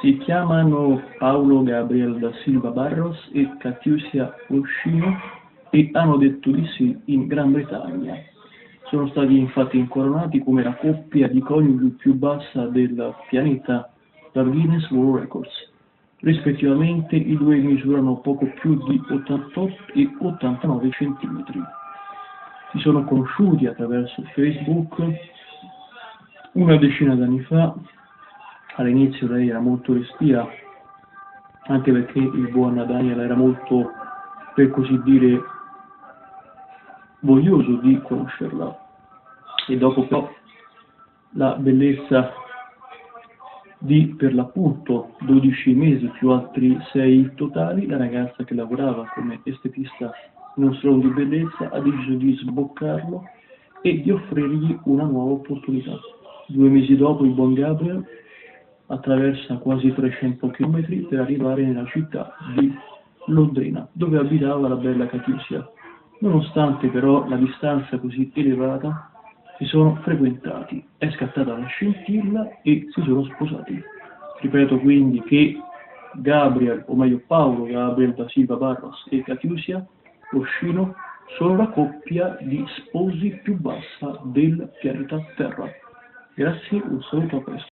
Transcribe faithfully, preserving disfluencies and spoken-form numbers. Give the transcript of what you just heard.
Si chiamano Paulo Gabriel da Silva Barros e Catiusia Oshino e hanno detto di sì in Gran Bretagna. Sono stati infatti incoronati come la coppia di coniugi più bassa del pianeta dal Guinness World Records. Rispettivamente i due misurano poco più di ottantotto e ottantanove centimetri. Si sono conosciuti attraverso Facebook una decina d'anni fa. All'inizio lei era molto restia, anche perché il buon Daniel era molto, per così dire, voglioso di conoscerla. E dopo però la bellezza di, per l'appunto, dodici mesi più altri sei totali, la ragazza che lavorava come estetista in un salone di bellezza ha deciso di sboccarlo e di offrirgli una nuova opportunità. Due mesi dopo il buon Gabriel attraversa quasi trecento chilometri per arrivare nella città di Londrina, dove abitava la bella Catiusia. Nonostante però la distanza così elevata, si sono frequentati, è scattata la scintilla e si sono sposati. Ripeto quindi che Gabriel, o meglio Paulo Gabriel da Silva Barros e Catiusia Oshino sono la coppia di sposi più bassa del pianeta Terra. Grazie, un saluto, a presto.